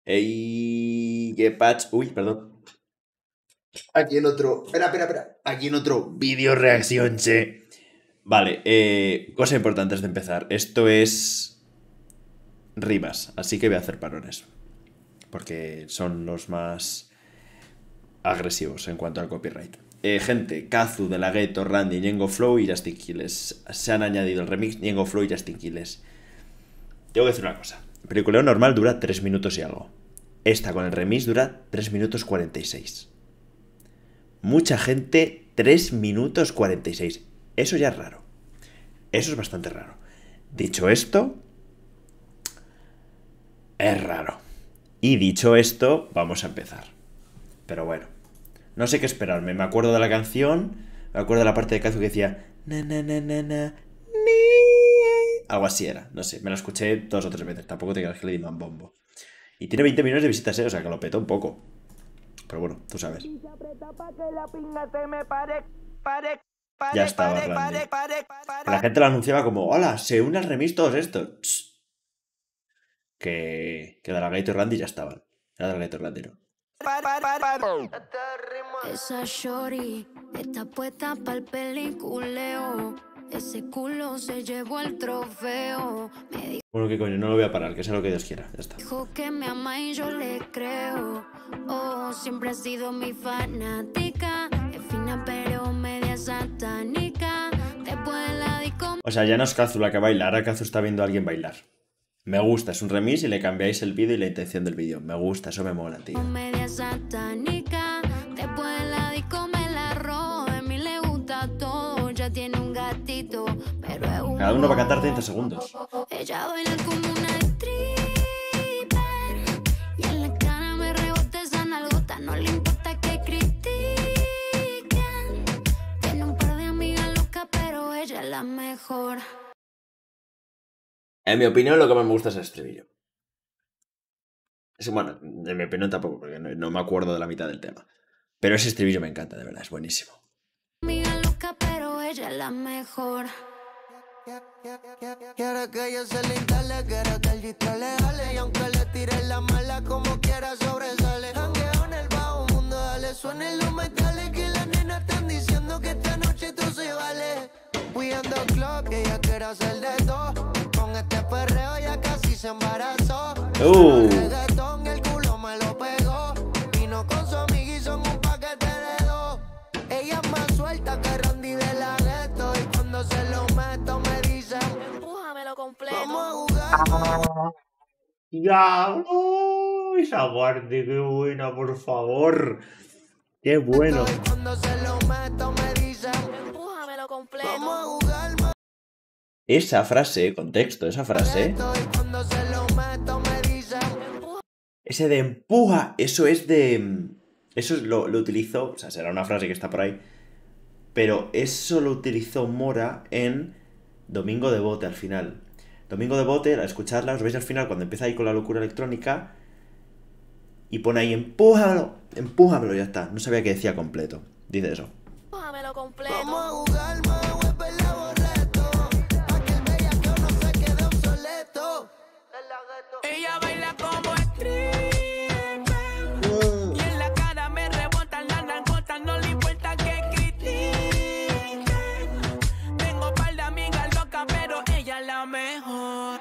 ¡Ey! ¡Qué patch! Uy, perdón. Aquí en otro... Espera. Aquí en otro vídeo reacción, che. Vale, cosa importante antes de empezar. Esto es... rimas, así que voy a hacer parones. Porque son los más agresivos en cuanto al copyright. Gente, Kazu, De La Ghetto, Randy, Ñengo Flow y Justin Quiles. Se han añadido el remix Ñengo Flow y Justin Quiles. Tengo que decir una cosa. El peliculeo normal dura 3 minutos y algo. Esta con el remix dura 3 minutos 46. Mucha gente, 3 minutos 46. Eso ya es raro. Eso es bastante raro. Dicho esto, es raro. Y dicho esto, vamos a empezar. Pero bueno, no sé qué esperarme. Me acuerdo de la canción, me acuerdo de la parte de Kazu que decía na, na, na, na, na, ni. Algo así era, no sé, me la escuché 2 o 3 veces. Tampoco te creas que le di man bombo. Y tiene 20 millones de visitas, o sea que lo petó un poco. Pero bueno, tú sabes. Ya estaba Randy. La gente lo anunciaba como, hola, se une al remix todos estos. Que De La Ghetto y Randy ya estaban. Era De La Ghetto y Randy, ¿no? Esa shorty está puesta para el peliculeo. Ese culo se llevó el trofeo. Me dijo, bueno, qué coño, no lo voy a parar, que sea lo que Dios quiera. Ya está. Dijo que me ama y yo le creo. Oh, siempre ha sido mi fanática. Es fina pero media satánica. Después de la disco. O sea, ya no es Kazu la que baila, ahora Kazu está viendo a alguien bailar. Me gusta, es un remix y le cambiáis el vídeo y la intención del vídeo. Me gusta, eso me mola, tío. Media satánica. Después de la disco me la robo. A mí le gusta todo. Ya tiene un gatito, pero es un... Cada uno va a cantar 30 segundos. Ella baila como una stripper. Y en la cara me rebota esa nalgota. No le importa que critiquen. Tiene un par de amigas locas, pero ella es la mejor. En mi opinión, lo que más me gusta es el estribillo. Bueno, en mi opinión tampoco, porque no me acuerdo de la mitad del tema. Pero ese estribillo me encanta, de verdad, es buenísimo. Amiga loca, pero ella es la mejor. Quiere que yo se le instale, quiere que el distro le jale. Y aunque le tire la mala, como quiera sobresale. Jangueo en el bajo mundo, dale, suenen los metales. Que las nenas están diciendo que esta noche todo se vale. We on the clock, que ella quiere hacer de todo. Con este perreo ya casi se embarazó. El reggaetón, el culo me lo pegó. Vino con su amiga y son un paquete de 2. Ella es más suelta que Randy De La Ghetto. Y cuando se lo meto me dicen, Empújamelo completo. vamos a jugar. ¡Diablo! Esa parte, qué buena, por favor. ¡Qué bueno! Y cuando se lo meto me dicen, Empújamelo completo. vamos a jugar más. Esa frase, contexto, esa frase. Y cuando se lo meto me dicen, Ese de empuja, eso es de... Eso lo utilizo, o sea, será una frase que está por ahí. Pero eso lo utilizó Mora en Domingo de Bote al final. Domingo de Bote, al escucharla, os veis al final cuando empieza ahí con la locura electrónica. Y pone ahí, empújamelo, empújamelo, ya está. No sabía que decía completo. Dice eso. Empújamelo completo. vamos a jugar más, vuelve boleto. Pa' que el bellaqueo no se quede obsoleto. Ella baila como stripper. Y en la cara me rebotan las nalgotas. No le importa que critiquen. Tengo par de amigas locas, pero ella es la mejor.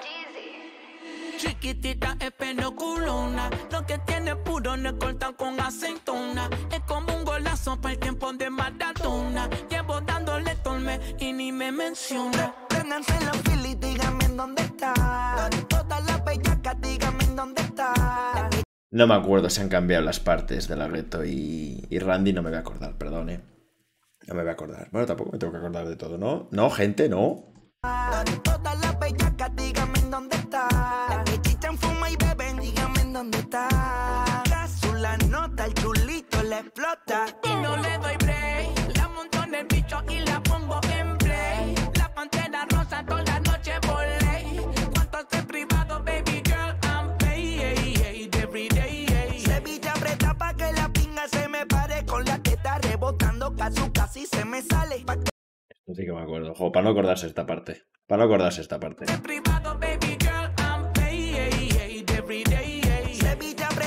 Chiquitita es penoculona. Lo que tiene puro no es corta con aceitona. Es como un golazo para el tiempo de Maradona. Llevo dándole torme y ni me menciona. Prénganse en la fila y díganme en dónde está. Todas las bellacas, díganme en dónde está. No me acuerdo si han cambiado las partes de La Ghetto y Randy, no me voy a acordar, perdón, No me voy a acordar. Bueno, tampoco me tengo que acordar de todo, ¿no? No, gente, no. Todas las bellacas, díganme en dónde está. Las que chichan, fuman y beben, díganme en dónde está. Casu la nota, el chulito le explota. Y no le doy break. La monto en el bicho y la pongo en play. La pantera rosa toda la noche por ley. Cuánto hace privado, baby girl, I'm paid every day. Sevilla aprieta pa' que la pinga se me pare. Con la teta rebotando, Casu casi se me sale. No sé que me acuerdo. Jo, para no acordarse esta parte. Para no acordarse esta parte. Privado, baby girl, I'm paid every day. Sevilla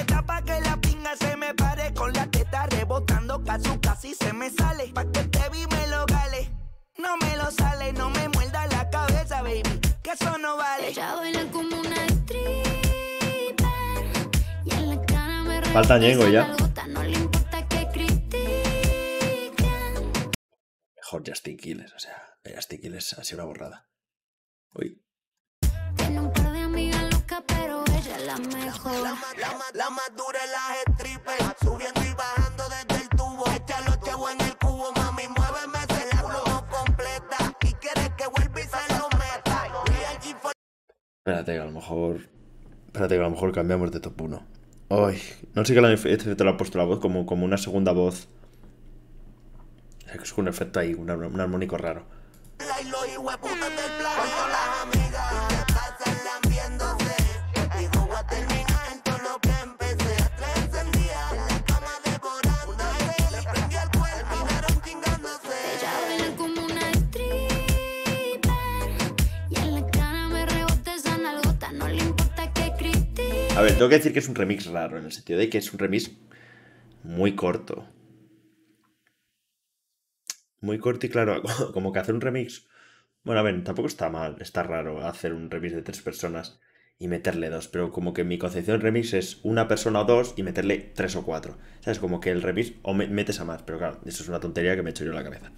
si se me sale. Pa' que te vi me lo gale. No me lo sale, no me muerda la cabeza, baby, que eso no vale. Ella baila como una stripper y en la cara me Falta Ñengo ya. rebota, no le importa que critiquen. Mejor Justin Quiles, o sea, Justin Quiles ha sido una borrada. Uy. Tiene un par de amigas locas, pero ella es la mejor. La más dura es la stripper, subiendo y bajando desde el tubo. Echa los chavos en el cubo, mami, muéveme ese la flow completa. Y quieres que vuelva y se lo meta. Real G for Espérate, que a lo mejor cambiamos de top 1. Ay, no sé qué efecto le ha puesto la voz, como una segunda voz. O sea, que es un efecto ahí, un armónico raro. y los hijueputas del planeta. Las amigas se pasan lambiéndose. Digo, voy a terminar en todo lo que empecé. A 3 encendidas, en la cama devorando. Le prendí el cuerpo, terminaron chingándose. Ella baila como una stripper y en la cara me rebota esa nalgota, no le importa que critiquen. A ver, tengo que decir que es un remix raro, en el sentido de que es un remix muy corto. Muy corto y claro, como que hacer un remix... Bueno, a ver, tampoco está mal, está raro hacer un remix de 3 personas y meterle 2, pero como que mi concepción de remix es una persona o 2 y meterle 3 o 4. ¿Sabes? Como que el remix o metes a más, pero claro, eso es una tontería que me he hecho yo en la cabeza.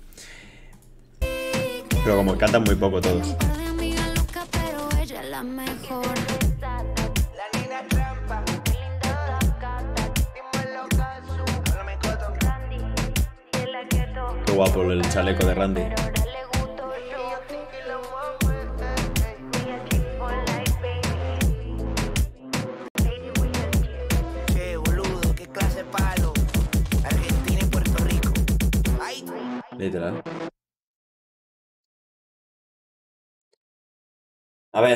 Pero como cantan muy poco todos. Un par de amigas locas, pero ella es la mejor. La nena trampa, dímelo caso. Háblame coto. Qué guapo el chaleco de Randy. Che, boludo, qué clase de palo. Argentina y Puerto Rico. Ay. Literal. A ver.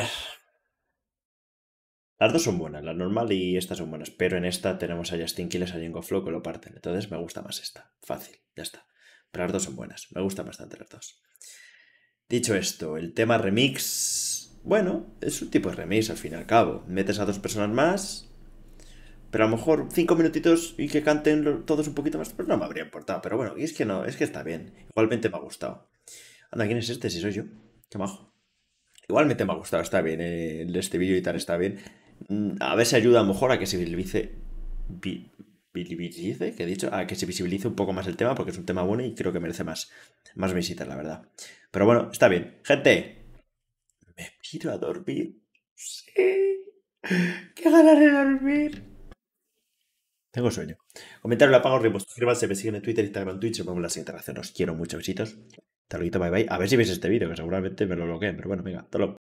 Las dos son buenas, la normal y esta son buenas. Pero en esta tenemos a Justin Quiles, a Ñengo Flow que lo parten. Entonces me gusta más esta. Fácil, ya está. Pero las dos son buenas. Me gustan bastante las dos. Dicho esto, el tema remix... Bueno, es un tipo de remix al fin y al cabo. Metes a 2 personas más... Pero a lo mejor 5 minutitos y que canten todos un poquito más, pues no me habría importado. Pero bueno, y es que no, es que está bien. Igualmente me ha gustado. Anda, ¿quién es este? Si soy yo. Qué majo. Igualmente me ha gustado, está bien. El de este vídeo y tal está bien. A ver si ayuda a lo mejor a que se visibilice. ¿Visibilice? ¿Qué he dicho? A que se visibilice un poco más el tema, porque es un tema bueno y creo que merece más visitas, la verdad. Pero bueno, está bien. Gente, me pido a dormir. Sí. Qué ganas de dormir. Tengo sueño. Comentario, lo apago, suscríbanse, me siguen en Twitter, Instagram, Twitch. Nos vemos en la siguiente reacción. Os quiero mucho, besitos. Hasta luego, bye bye. A ver si veis este vídeo, que seguramente me lo bloqueen. Pero bueno, venga, hasta luego.